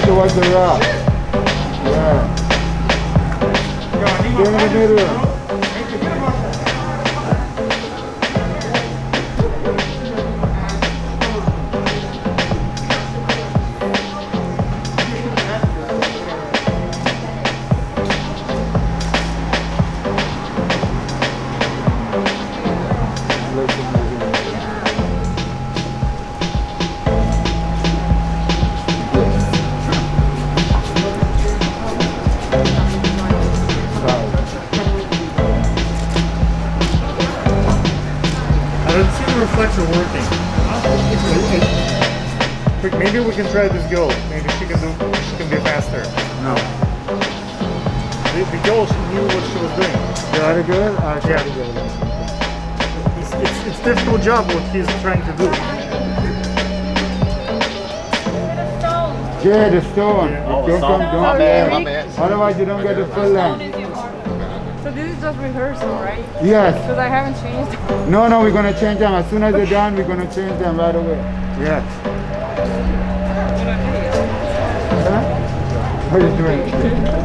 towards the rock. Yeah. Stay in the middle. Reflector working. Maybe we can try this girl. Maybe she can be faster. No. The girl, she knew what she was doing. The other girl? Yeah. It's difficult job what he's trying to do. Yeah, the stone. Yeah. Oh, don't come down there. Otherwise you don't get the full length. So this is just rehearsal, right? Yes. Because I haven't changed. No, we're going to change them. As soon as they're done, we're going to change them right away. Yes. Huh? How are you doing?